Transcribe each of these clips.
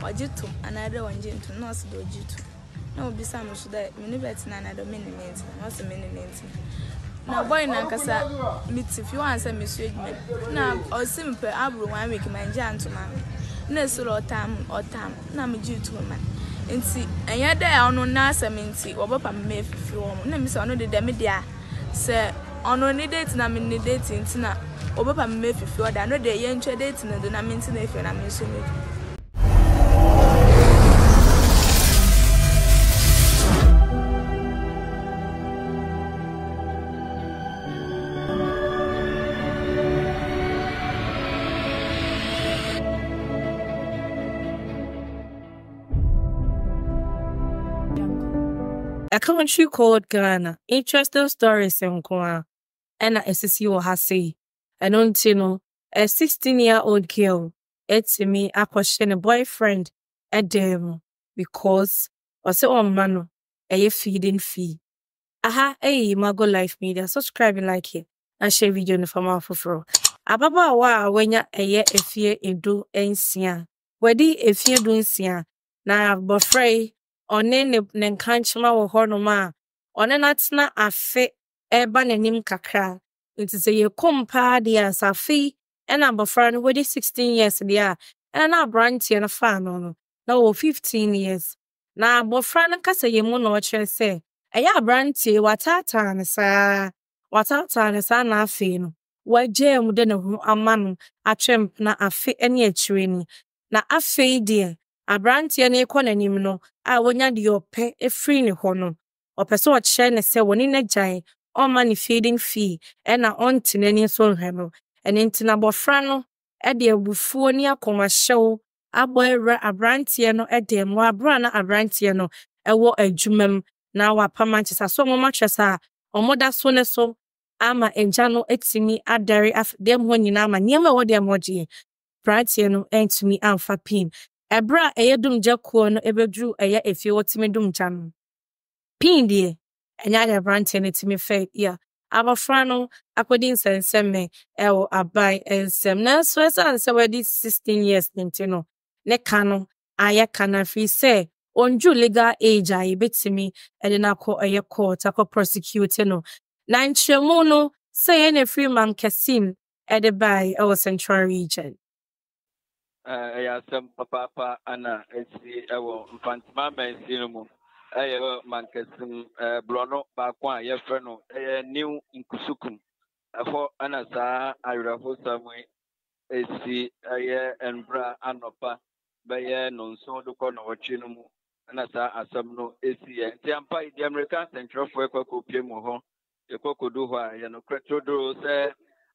ojitum another one jintum no so do ojitum na obi sam so that me no bet na another minute no so minute na boy na kasa meet if you answer me so edwuma na o simple abro 1 week man jantuma na so otam na me jitum man nti enya da ono na asem obopa me fifi wo na mi se ono de me dia se ono ni date na me ni date nti na obopa me fifi wo da no de ye ntwe date na do na me nti na efi na me so me. A country called Ghana. Interesting stories in Ghana. And a SSU has say. And until a 16-year-old girl, it's me, I question a boyfriend at them because was it on mano, a feeding fee. Aha, Mago Life Media, subscribe like it, and share video in the form for fro. Ababa wa when ya a year if ye do ensia. Wedi if ye do ensia. Na bofrey. One ne nkanchima wo hono ma one natena afe eba nanim kakra nti se ye kompa de asafi ena bofra no wedi 16 years dia ena na branch ye na fa no na wo 15 years na bofra no kasa ye mu no kire se eya branch watata ne sa na afi no waje mu de ne ho amano atwem na afe ene akire ni na afe de abrantie na ekọ nanim no a wonya de ope efri ne ho no opese o kire ne se woni na gyan o ma ne feeding fee e na on tinani so hwe no ene ntina bofra no e de abufuo ni akomahyew aboyra abrantie no e de mo abra na abrantie no e wo adwumam na wa pamanchesa so mo matwesa omoda so ne so ama enja no etimi adare dem ho nyina ma niam wo dem hoje abrantie no entimi amfa pin Ebra eyedum jakuo no ebedru eye efie wotime dum jam. Pin die enya de brante ne time fe ya. Abafra no akodi nsenseme ewo abai ensem na so esanse wedi 16 years nti ne kano aya kana free say onju legal age ayi betimi ede na ko eye court akọ prosecute no. Na nchemu no say ne free man kesim ede bai ewo central region. Some papa ana esi ewo mfantima mensi no mu mankesim blono ba kwa ye fe no new nkusukum afọ ana saa ayurafo samwe esi enbra anopa beye no nso doko no wochi no mu ana saa asam no esi ye ti ampa di American Central for ekokopie mu ho ekokodu ho a ye no kretodoro se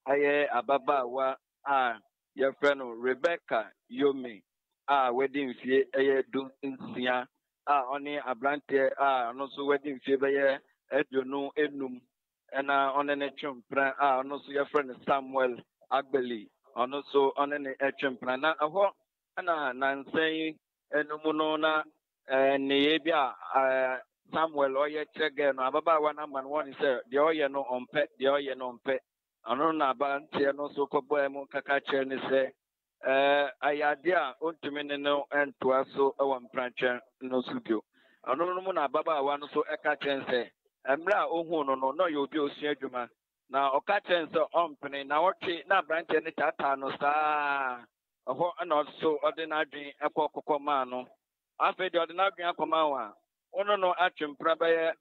ababa a your friend Rebecca Yomi wedding fee do nsia oni abrante no so wedding fee be edunu enum na on ne twempra no so your friend Samuel Agbeli ono so on ne twempra na ho na nansen enum no na ne ye bia Samuel oye chege no ababa wa na man won say de oye no ompe ano na abantie no so kobo emu kaka kire ni se ayade a ontumi ne no entoa so e won pranche no studio ano no mu na baba wa no so eka kire se emra ohun no ye obi osu adwuma na oka kire se ompene na wotwe na abantie ne tata no saa ho na so ordinary ekokoko ma no afi de ordinary akoma wa ono no atwempra ba ye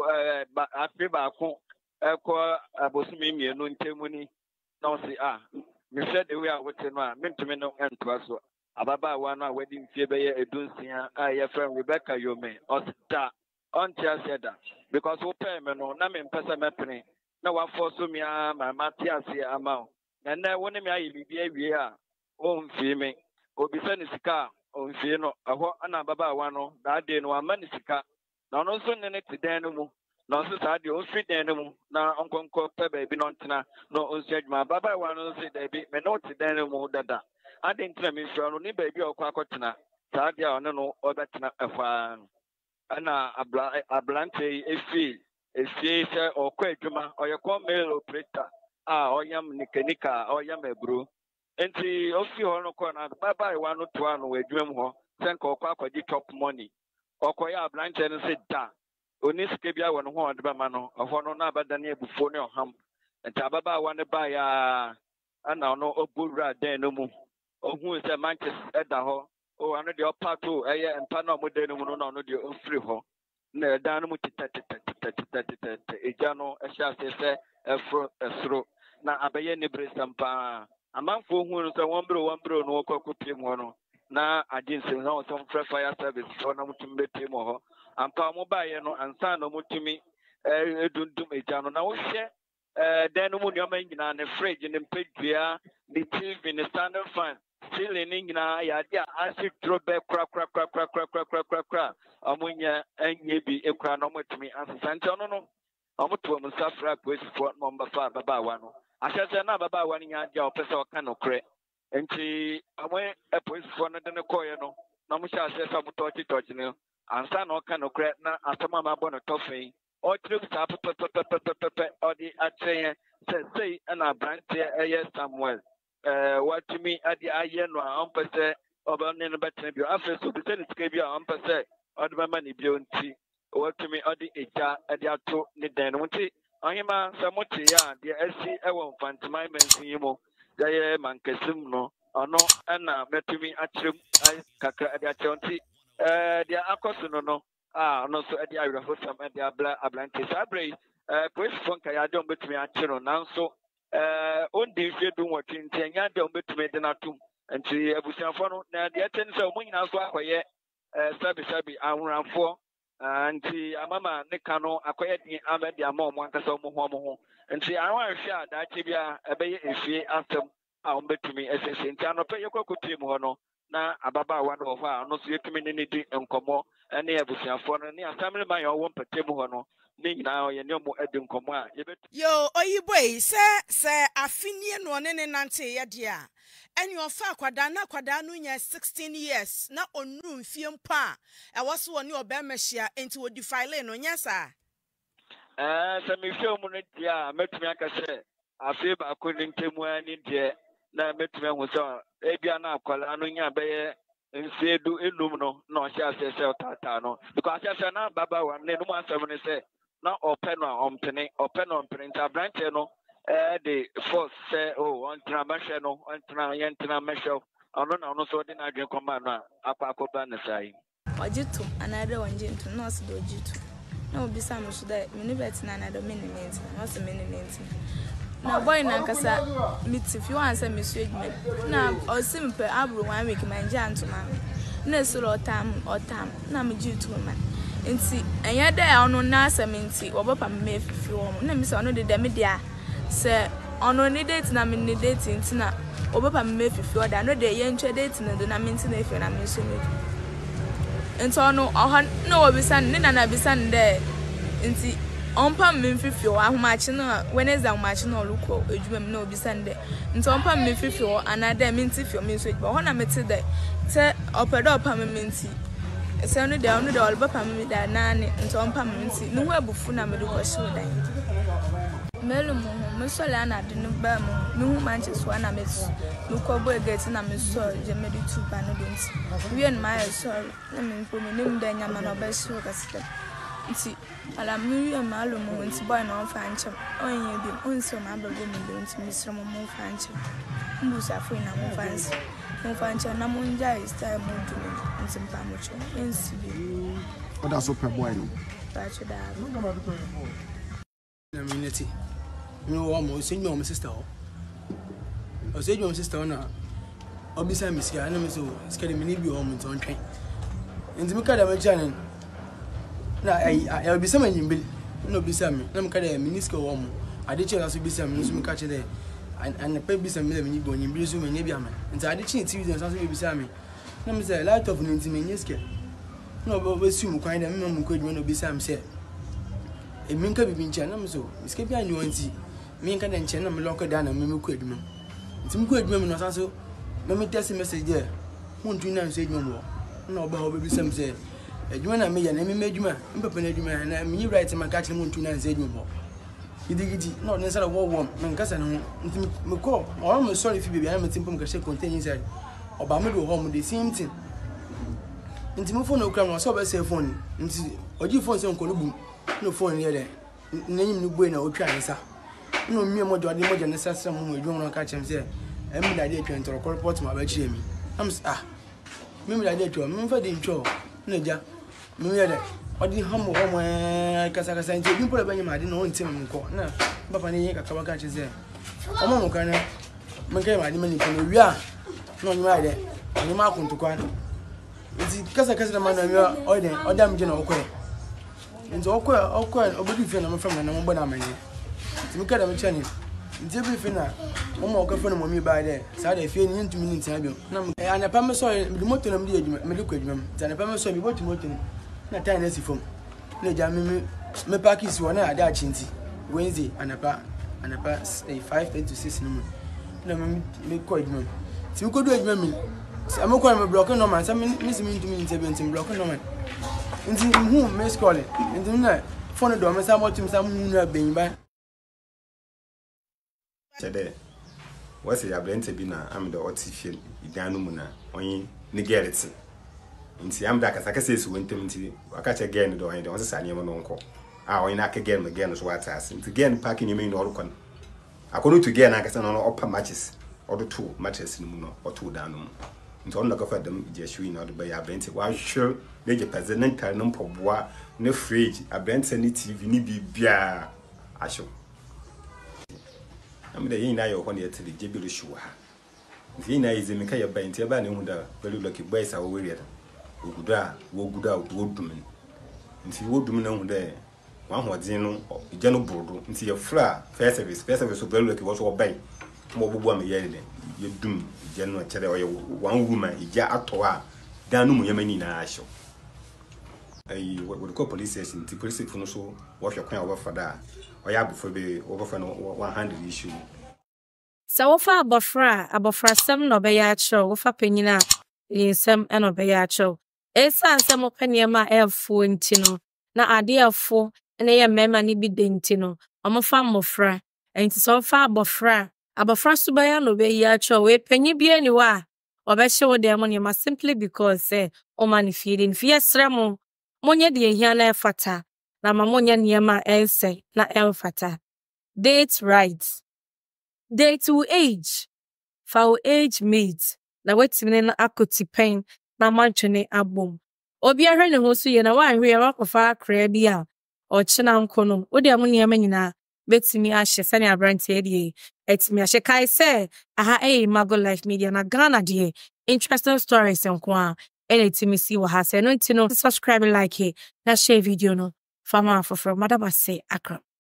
afi ba ko eko abosumi mienu ntemuni na osi me said the way I would no mentumi no entoa so ababa wa no wedding fee be edunsia your friend Rebecca Yome osita on tia said that because we pay me no na me mpesa mepene na wa force me ma Matthias ama na woni me ayi bibia wie a o mfie me obi se ni sika o mfie no ho na ababa wa no da de no ama ni sika na no so ne te dan no mu na so sa de o free dan no mu na onkonko pe ba bi no ntena no onsi adwuma baba wa no se da bi me no te dan no mu dada ade ntena me fira no ni ba bi okwa akotena sa de a no obetena efa ana ablante efi se okwa adwuma oyekọ mail operator oyam nikanika oyam ebro enti ofi ho no kọ na baba wa no to ano adwuma mu ho send Coca top money. Okoya branch and said da. Onis Kibia one horn the mano, of one another than before your hum. And Tababa want to buy and now no good rat there no more. Oh, who is a Manchester at the hall? Oh, I know your part too, and Pano with the no, no, your free hall. Ne dano muti ejano ehya se efro esro na abaye ne bresampa amanfo hu so wonbro no kokopiem ho no na agency no so fire service so na mutum betem ho ampa mo baye no ansa no mutumi edundum ejano na wo hye den mu nyoma nyina ne fridge ne mpedua ne TV ne standard fan still in na ya dia acid drop kra amunya enye bi ekra no motumi asante ono no omoto mu safra kwesi for number 5 baba wa no ahese na baba wa nya dia opese oka no kre enti amwe police for no de ne koye no na mu sha ase sa moto touch ne ansa na oka no kre na atama ma bo no tofen o trip sa pepe o di atyen say na branch Samuel what to me at the ayen no ampese obane no betre bi afa so bi se tika bi ampese odba mani bi onti what to me odi eja ade ato ne den no nti ohima samote ya de asi ewo mfantimai mansiyimo gaye mankesim no ono na metumi atrem kakra ade ache onti de akoso no no so ade awrafo sam ade ablante sabre police phone kaya de betumi ache no nanso on the do what in Tanya don't between the natum and to Abusianfono. Now the attendance of Wing as well, Sabi, around 4 and the Amama Necano acquired the Ahmed Yamon, one castle Mohomo, and see I want to share that Tibia a bay if she asked them, I'll bet to me as a Saint Tano pay your cocoa Timono. Now Ababa one of our no see community and Como and the Abusianfono, and the assembly by your one per Timono. Now you know more Edum Coma. Yo, oyi boy, say afinie no ne nante ya dia. And your fa kwada no nya 16 years na onu mfie mpa. E was woni obemehia enti wo defile no nya sa. Se me fie mu no dia metumi aka se afi ba ko ni ntemu ani de na metumi hu so ebia na akwala no nya beye nfedu enum no na o sha se tata no because sha na baba wa ne no asem ne se na open nta branch no the force say on tramashe no on tra mesho ono na ono so de na adwen koma no akwa na sai ojitu another one jintu no so dojitu na obisa no so that me bet na another minute no so minute na boy na nkasa meet if you answer me so edwuma na osimpe abro 1 week manje antuma na so otam na me jitu man nti enya da ono na asementi obopa me fifi wo na mi se ono de dem dia se ono ni date na me ni date nti na obopa me fifi oda no de ye ntwe date na do na me nti na efe na me so me nti ono oha na obisan ni na bisan de nti onpa me fifi wo ahomachi na Wednesday ahomachi na oluko edwuma me na obisan de nti onpa me fifi wo anada me nti fi me so edwuma ho na me te de te opedo opa me nti se no de all papa me da nane nto mpa me nti no hu abufu na me do ko hye dan melu mo me so la na de no ba mo me hu Manchester na me no ko boy get na me so je me do two pa no do nti we en my sorry na me mpo me nim da nyama na ba hye ka sita nti ala me we malu mo nti boy na on fa anchem onye bi onso ma ba go me do nti me sro mo fa anchem mbusa fo na mo fansi mo fa anchem na mo nja is time mo do ntimpa mo cho ensibi oda so pe boy no ba cho da na minute me wo mo senyo mo sister ho o senyo mo sister na obisa mi sia na me so skele me ni bi ho mo nton twen ntimi ka da ma channel na ai obisa ma nyimbil na obisa mi na me ka da miniska ho mo ade che na so obisa mi so me ka che de and pe bisa mi le mi bo nyimbil so me nya bi ama nti ade che TV so so obisa mi na me say light of ntimi nyeske no bo su mu kwan da me mu ko dwuma no obisa mi say emi nka bibi nche na me so iske bi anyo nti me nka da nche na me lokọ da na me ko adwuma nti me ko adwuma me no san so me test message there huntu na nse adwuma mo na oba ho bebi sam say adwuma na me ya na me adwuma mpapa na adwuma na me right man ka kire huntu na nse adwuma mo gidi no ne sara wo me nka sa ne nti me ko o me sorry fi bibi na me timpo me ka she contain inside oba me do ho mo the same thing nti mo phone okura mo so be say phone nti oji phone se nko no bu no phone ye de nanyim no bue na otwa nsa no mi mo jode mo je nsa sra mo edwom no ka chem se emi da de atwa ntoro report ma ba chire mi am mi da de atwa mi fa de ntwo na ja mi ye de odi hamo homo kasa nti bi pole banyim ade no ntim nko na papa ne ye kakaba ka che se omo mo kana me kai ma de mani ko no wia no nyima de nyima akuntukwa nti kasa na ma na wia odam je na okwe nti okwe obodi fe na me fam na mo bona amanye nti me kada me chani nti bi fe na mo okwe fe na mo mi ba de sa de fe ni ntumi ni ntia bi na anapa me so me moto na me de adwuma me de kwa adwuma nti anapa me so me botu moto na tan na si fom na ja me park si wona ade a chinti Wednesday anapa 5:30 to 6 no na me kwa adwuma nti me kodu adwuma mi am ko me block no man sa me si me ntumi ntia bi nti block no man nti hu me scroll nti na phone do me sa motum sa mu na ben ba chede wasi ya brente bi na am the artificial idanu mu na onyi ni gereti nti am da kasa kasa esi wontem nti aka che gen do onyi de won sa ne mo no nko onyi na aka gen me gen so wata as nti gen parking yemi no orukon akono to gen aka sa no upper matches odo two matches ni mu no oto danu mu nti on ka fa dem je shui na odo ba ya brente wa hwe na je president no mpoboa ne fridge abrente ni tv ni bibia asho am de yin na yo hon yete je bi rushu ha nti na ize meka ya ba nti ba ne hu da very lucky boys a wo we woguda wodum nti wodum na hu da wa hodin no je no brodo nti ye fra first service very lucky wo so obai mo bobo am ye de ye dum je no kere o ye one woman ija ato a dan no mu yemani na asho Eiii we call police station the police for no so what your kwan over for that or ya before be over for no 100 issue so wofa abofra sem no be ya cho wofa panyina linsem e no be ya cho esan sem opaniema elfo ntino na ade afo na ye mema ni bi denti no omofa mofra enti so fa abofra subaya no be ya cho we panyi bi ani wa obehye wo dem no simply because o man feeding fiesremo monye de hia na efata na mamonye niema ense na emfata date right date to age for age mate na wetime na akoti pen na mantwene abom obi ahwe ne ho so ye na wanhwe ya wakofa akra bia o chena nkono wo de niema nyina betimi ahye sane abrante de etimi ahye kai se aha Mago Life Media na Ghana de interesting stories nko a etimi si wo ha se no ntino subscribe like na share video no fama for madaba say akra